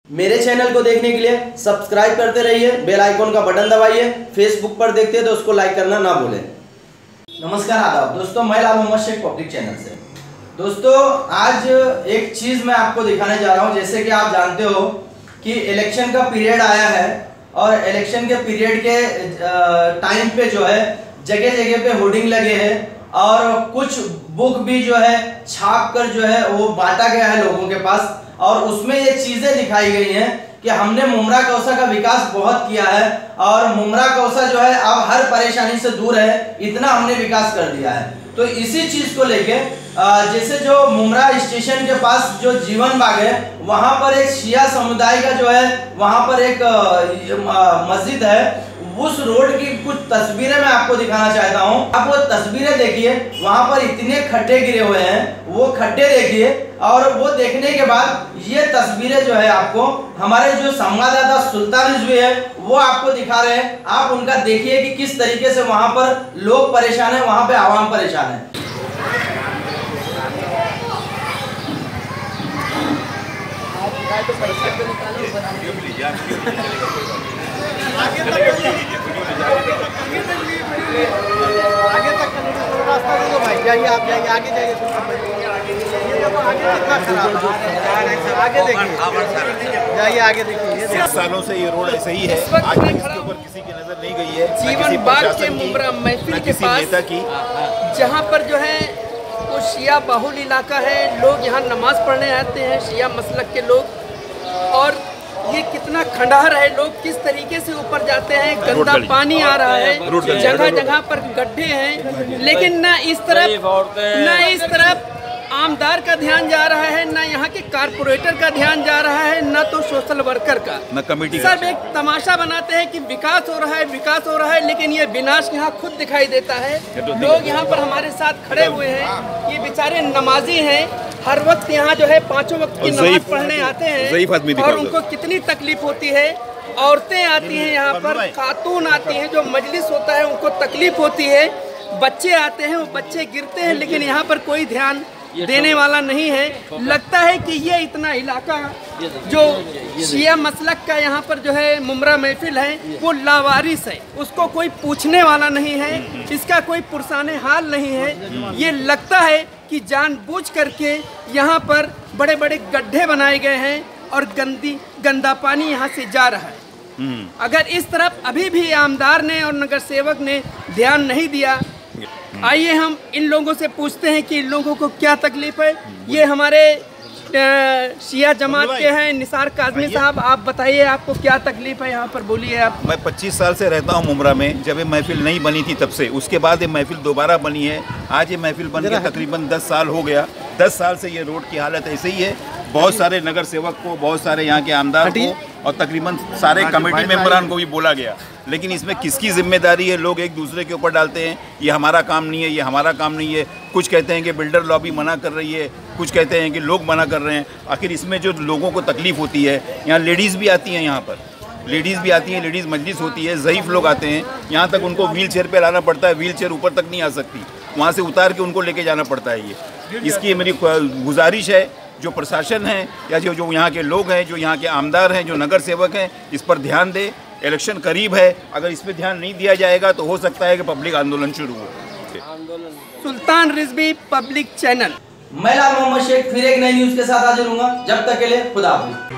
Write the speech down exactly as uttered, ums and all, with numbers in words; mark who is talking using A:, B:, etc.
A: मेरे चैनल को देखने के लिए सब्सक्राइब करते रहिए, बेल आइकॉन का बटन दबाइए। फेसबुक पर देखते हैं तो उसको लाइक करना ना भूलें। नमस्कार आदाब दोस्तों, मैं लाल मोहम्मद शेख पब्लिक चैनल से। दोस्तों आज एक चीज मैं आपको दिखाने जा रहा हूं। जैसे कि आप जानते हो कि इलेक्शन का पीरियड आया है और इलेक्शन के पीरियड के टाइम पे जो है जगह जगह पे होर्डिंग लगे हैं और कुछ बुक भी जो है छाप कर जो है वो बांटा गया है लोगों के पास। और उसमें ये चीजें दिखाई गई हैं कि हमने मुमरा कौसा का विकास बहुत किया है और मुमरा कौसा जो है अब हर परेशानी से दूर है, इतना हमने विकास कर दिया है। तो इसी चीज को लेके जैसे जो मुमरा स्टेशन के पास जो जीवन बाग है वहां पर एक शिया समुदाय का जो है वहां पर एक मस्जिद है। उस रोड की कुछ तस्वीरें मैं आपको दिखाना चाहता हूं। आप वो तस्वीरें देखिए, वहां पर इतने खड्डे गिरे हुए हैं, वो खड्डे देखिए। और वो देखने के बाद ये तस्वीरें जो है आपको हमारे जो संवाददाता सुल्तान रिजवी है वो आपको दिखा रहे हैं। आप उनका देखिए कि किस तरीके से वहां पर लोग परेशान है, वहां पे आवाम परेशान है।
B: आगे तक आगे तक रास्ता दे दो भाई, जाइए आप जाइए, आगे जाइए। ये देखो आगे कितना खराब है, आगे देखिए, जाइए आगे देखिए।
C: सालों से ये रोड ऐसे ही है, आज तक इसके ऊपर किसी की नजर नहीं गई है।
D: जीवन बाग के मुमरा महफिल के पास
C: की
D: जहाँ पर जो है वो शिया बाहुल इलाका है, लोग यहाँ नमाज पढ़ने आते हैं, शिया मसलक के लोग। और ये कितना खंडहर है, लोग किस तरीके से ऊपर जाते हैं, गंदा पानी आ रहा है, जगह जगह पर गड्ढे हैं। लेकिन ना इस तरफ ना इस तरफ आमदार का ध्यान जा रहा है, ना यहाँ के कारपोरेटर का ध्यान जा रहा है, ना तो सोशल वर्कर का,
C: ना कमेटी।
D: सब एक तमाशा बनाते हैं कि विकास हो रहा है विकास हो रहा है, लेकिन ये विनाश यहाँ खुद दिखाई देता है। लोग यहाँ पर हमारे साथ खड़े हुए हैं, ये बेचारे नमाजी हैं, हर वक्त यहाँ जो है पांचों वक्त की नमाज पढ़ने आते हैं और उनको कितनी तकलीफ होती है। औरतें आती हैं यहाँ पर, खातून आती हैं, जो मजलिस होता है उनको तकलीफ होती है, बच्चे आते हैं, वो बच्चे गिरते हैं, लेकिन यहाँ पर कोई ध्यान देने वाला नहीं है। लगता है कि ये इतना इलाका जो शिया मसलक का यहाँ पर जो है मुमरा महफिल है वो लावारिस है, उसको कोई पूछने वाला नहीं है, इसका कोई पुरसाने हाल नहीं है। ये लगता है कि जानबूझ करके यहाँ पर बड़े बड़े गड्ढे बनाए गए हैं और गंदी गंदा पानी यहाँ से जा रहा है। अगर इस तरफ अभी भी आमदार ने और नगर सेवक ने ध्यान नहीं दिया, आइए हम इन लोगों से पूछते हैं कि इन लोगों को क्या तकलीफ है। ये हमारे शिया जमात के हैं, निसार काजमी साहब, आप बताइए आपको क्या तकलीफ है यहाँ पर, बोलिए आप।
C: मैं पच्चीस साल से रहता हूँ मुमरा में। जब ये महफिल नहीं बनी थी तब से, उसके बाद ये महफिल दोबारा बनी है। आज ये महफिल बन के तकरीबन दस साल हो गया। दस साल से ये रोड की हालत ऐसे ही है। बहुत सारे नगर सेवक को, बहुत सारे यहाँ के आमदार को और तकरीबन सारे कमेटी मेंबरान को भी बोला गया, लेकिन इसमें किसकी जिम्मेदारी है? लोग एक दूसरे के ऊपर डालते हैं, ये हमारा काम नहीं है, ये हमारा काम नहीं है। कुछ कहते हैं कि बिल्डर लॉबी मना कर रही है, कुछ कहते हैं कि लोग मना कर रहे हैं। आखिर इसमें जो लोगों को तकलीफ होती है, यहाँ लेडीज़ भी आती हैं, यहाँ पर लेडीज़ भी आती हैं, लेडीज़ मजलिस होती है, ज़ईफ़ लोग आते हैं, यहाँ तक उनको व्हील चेयर पर लाना पड़ता है, व्हील चेयर ऊपर तक नहीं आ सकती, वहाँ से उतार के उनको लेके जाना पड़ता है। ये इसकी मेरी गुजारिश है, जो प्रशासन है या जो जो यहाँ के लोग हैं, जो यहाँ के आमदार हैं, जो नगर सेवक हैं, इस पर ध्यान दे। इलेक्शन करीब है, अगर इस पर ध्यान नहीं दिया जाएगा तो हो सकता है कि पब्लिक आंदोलन शुरू हो।
D: Sultan Rizvi public channel.
A: मैं लाल मोहम्मद शेख फिर एक नई न्यूज के साथ हाजिर हूँगा। जब तक के लिए खुदा हाफिज़।